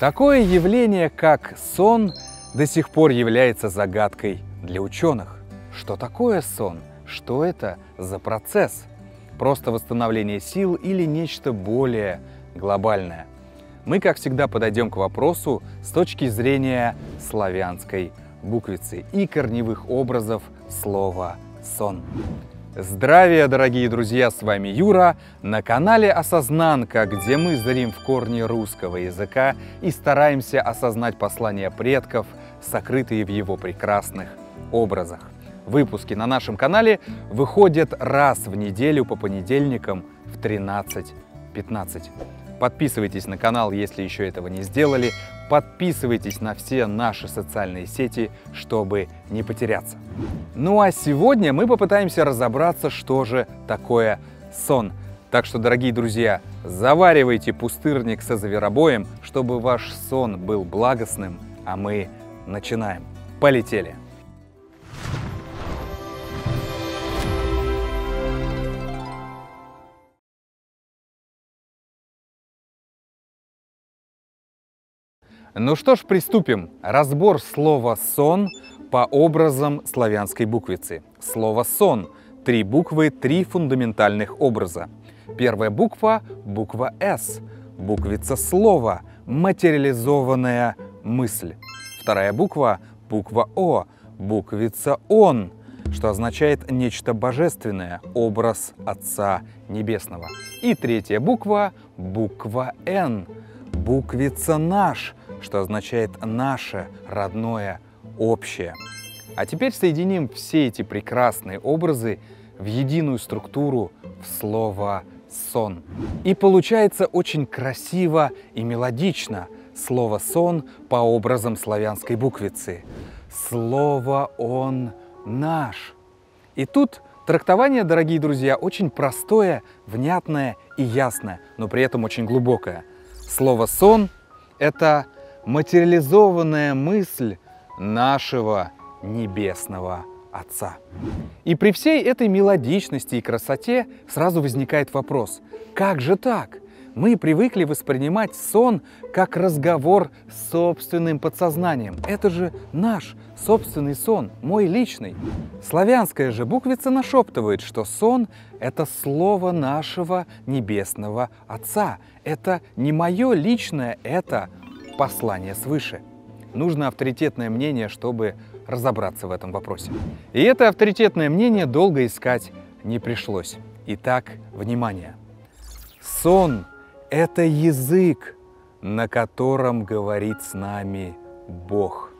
Такое явление, как сон, до сих пор является загадкой для ученых. Что такое сон? Что это за процесс? Просто восстановление сил или нечто более глобальное? Мы, как всегда, подойдем к вопросу с точки зрения славянской буквицы и корневых образов слова «сон». Здравия, дорогие друзья! С вами Юра на канале Осознанка, где мы зрим в корни русского языка и стараемся осознать послания предков, сокрытые в его прекрасных образах. Выпуски на нашем канале выходят раз в неделю по понедельникам в 13:15. Подписывайтесь на канал, если еще этого не сделали. Подписывайтесь на все наши социальные сети, чтобы не потеряться. Ну а сегодня мы попытаемся разобраться, что же такое сон. Так что, дорогие друзья, заваривайте пустырник со зверобоем, чтобы ваш сон был благостным, а мы начинаем. Полетели! Ну что ж, приступим. Разбор слова «сон» по образам славянской буквицы. Слово «сон» — 3 буквы, 3 фундаментальных образа. Первая буква — буква «С», буквица слова, материализованная мысль. Вторая буква — буква «О», буквица «Он», что означает нечто божественное, образ Отца Небесного. И третья буква — буква «Н», буквица «Наш», что означает наше, родное, общее. А теперь соединим все эти прекрасные образы в единую структуру в слово «сон». И получается очень красиво и мелодично слово «сон» по образам славянской буквицы. Слово «он» наш. И тут трактование, дорогие друзья, очень простое, внятное и ясное, но при этом очень глубокое. Слово «сон» — это материализованная мысль нашего Небесного Отца. И при всей этой мелодичности и красоте сразу возникает вопрос: как же так? Мы привыкли воспринимать сон как разговор с собственным подсознанием. Это же наш собственный сон, мой личный. Славянская же буквица нашептывает, что сон — это слово нашего Небесного Отца. Это не мое личное, это послание свыше. Нужно авторитетное мнение, чтобы разобраться в этом вопросе. И это авторитетное мнение долго искать не пришлось. Итак, внимание. Сон — это язык, на котором говорит с нами Бог.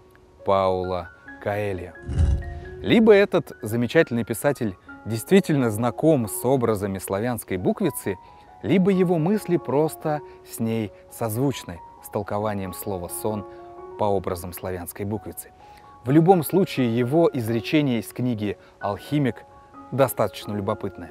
Пауло Коэльо. Либо этот замечательный писатель действительно знаком с образами славянской буквицы, либо его мысли просто с ней созвучны, с толкованием слова «сон» по образам славянской буквицы. В любом случае, его изречение из книги «Алхимик» достаточно любопытное.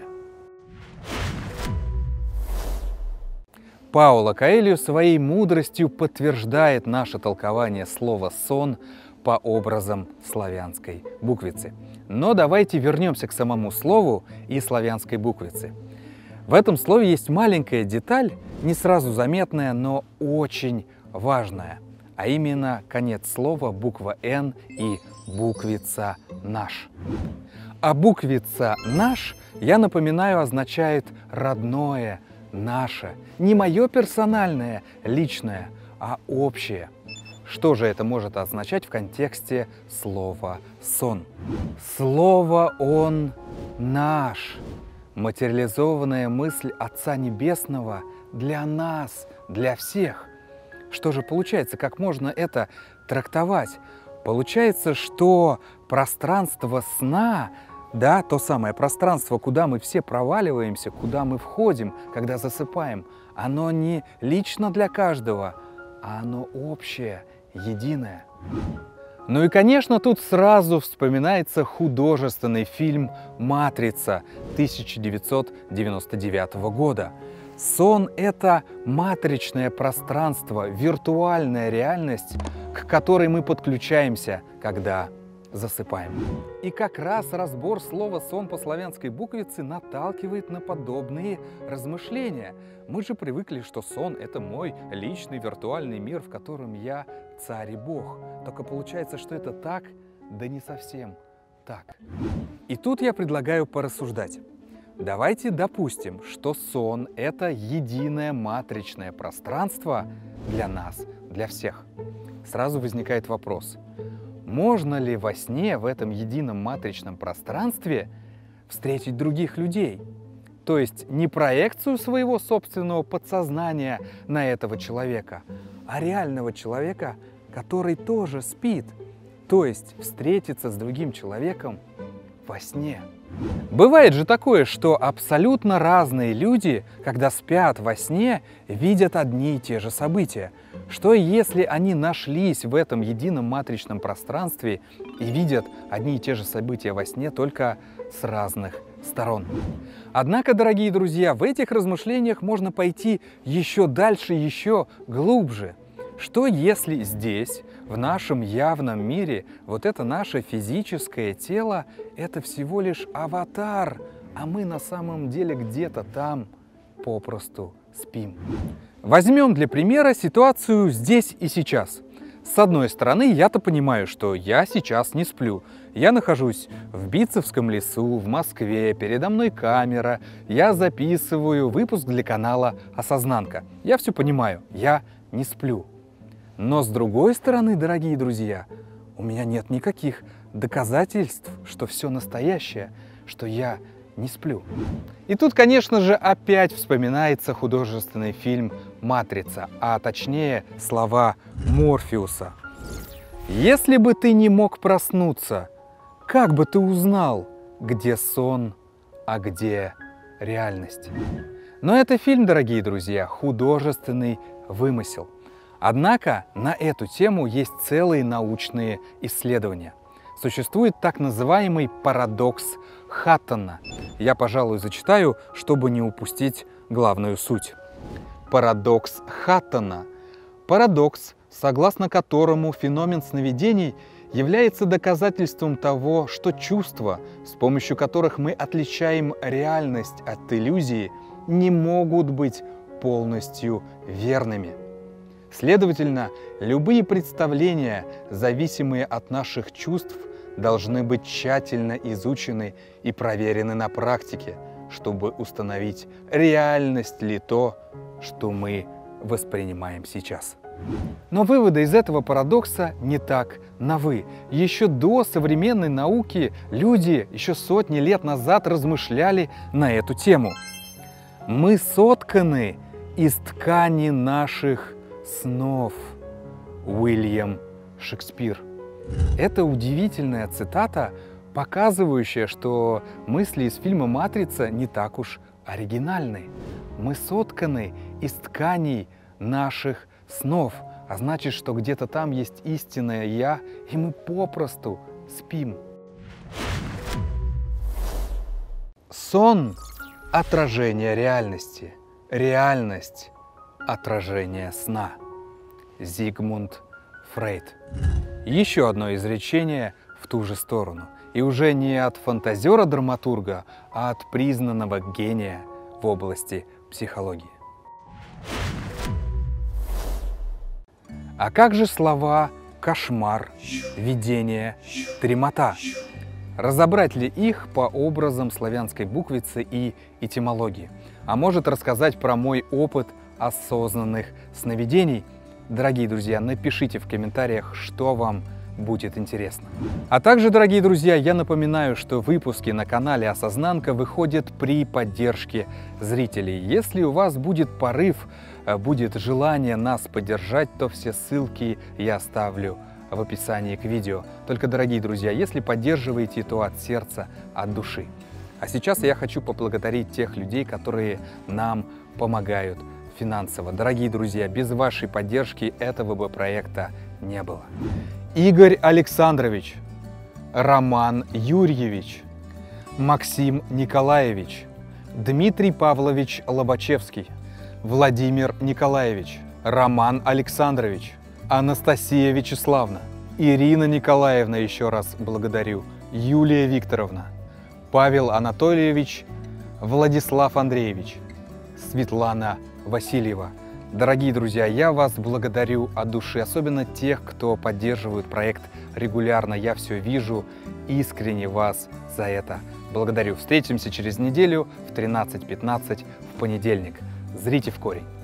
Пауло Коэльо своей мудростью подтверждает наше толкование слова «сон» по образам славянской буквицы. Но давайте вернемся к самому слову и славянской буквице. В этом слове есть маленькая деталь, не сразу заметная, но очень важная, а именно конец слова, буква «Н» и буквица «наш». А буквица «наш», я напоминаю, означает родное, наше, не мое персональное, личное, а общее. Что же это может означать в контексте слова «сон»? Слово «он» наш. Материализованная мысль Отца Небесного для нас, для всех. Что же получается, как можно это трактовать? Получается, что пространство сна, да, то самое пространство, куда мы все проваливаемся, куда мы входим, когда засыпаем, оно не лично для каждого, а оно общее, единое. Ну и, конечно, тут сразу вспоминается художественный фильм «Матрица» 1999 года. Сон — это матричное пространство, виртуальная реальность, к которой мы подключаемся, когда засыпаем. И как раз разбор слова «сон» по славянской буквице наталкивает на подобные размышления. Мы же привыкли, что сон — это мой личный виртуальный мир, в котором я царь и бог. Только получается, что это так, да не совсем так. И тут я предлагаю порассуждать. Давайте допустим, что сон — это единое матричное пространство для нас, для всех. Сразу возникает вопрос. Можно ли во сне в этом едином матричном пространстве встретить других людей? То есть не проекцию своего собственного подсознания на этого человека, а реального человека, который тоже спит. То есть встретиться с другим человеком во сне. Бывает же такое, что абсолютно разные люди, когда спят во сне, видят одни и те же события. Что если они нашлись в этом едином матричном пространстве и видят одни и те же события во сне, только с разных сторон? Однако, дорогие друзья, в этих размышлениях можно пойти еще дальше, еще глубже. Что если здесь, в нашем явном мире, вот это наше физическое тело — это всего лишь аватар, а мы на самом деле где-то там попросту спим? Возьмем для примера ситуацию здесь и сейчас. С одной стороны, я-то понимаю, что я сейчас не сплю. Я нахожусь в Битцевском лесу, в Москве, передо мной камера, я записываю выпуск для канала «Осознанка». Я все понимаю, я не сплю. Но с другой стороны, дорогие друзья, у меня нет никаких доказательств, что все настоящее, что я не сплю. И тут, конечно же, опять вспоминается художественный фильм «Матрица», а точнее слова Морфеуса. «Если бы ты не мог проснуться, как бы ты узнал, где сон, а где реальность?» Но это фильм, дорогие друзья, художественный вымысел. Однако на эту тему есть целые научные исследования. Существует так называемый парадокс Хаттона. Я, пожалуй, зачитаю, чтобы не упустить главную суть. Парадокс Хаттона. Парадокс, согласно которому феномен сновидений является доказательством того, что чувства, с помощью которых мы отличаем реальность от иллюзии, не могут быть полностью верными. Следовательно, любые представления, зависимые от наших чувств, должны быть тщательно изучены и проверены на практике, чтобы установить, реальность ли то, что мы воспринимаем сейчас. Но выводы из этого парадокса не так новы. Еще до современной науки люди еще сотни лет назад размышляли на эту тему. Мы сотканы из ткани наших снов. Уильям Шекспир. Это удивительная цитата, показывающая, что мысли из фильма «Матрица» не так уж оригинальны. Мы сотканы из тканей наших снов, а значит, что где-то там есть истинное «Я», и мы попросту спим. Сон – отражение реальности, реальность – отражение сна. Зигмунд Фрейд. Еще одно изречение в ту же сторону. И уже не от фантазера-драматурга, а от признанного гения в области психологии. А как же слова «кошмар», «видение», «дремота»? Разобрать ли их по образам славянской буквицы и этимологии? А может рассказать про мой опыт осознанных сновидений? Дорогие друзья, напишите в комментариях, что вам будет интересно. А также, дорогие друзья, я напоминаю, что выпуски на канале «Осознанка» выходят при поддержке зрителей. Если у вас будет порыв, будет желание нас поддержать, то все ссылки я оставлю в описании к видео. Только, дорогие друзья, если поддерживаете, то от сердца, от души. А сейчас я хочу поблагодарить тех людей, которые нам помогают финансово. Дорогие друзья, без вашей поддержки этого бы проекта не было. Игорь Александрович, Роман Юрьевич, Максим Николаевич, Дмитрий Павлович Лобачевский, Владимир Николаевич, Роман Александрович, Анастасия Вячеславовна, Ирина Николаевна, еще раз благодарю. Юлия Викторовна, Павел Анатольевич, Владислав Андреевич, Светлана Васильева. Дорогие друзья, я вас благодарю от души, особенно тех, кто поддерживает проект регулярно. Я все вижу, искренне вас за это благодарю. Встретимся через неделю в 13:15 в понедельник. Зрите в корень.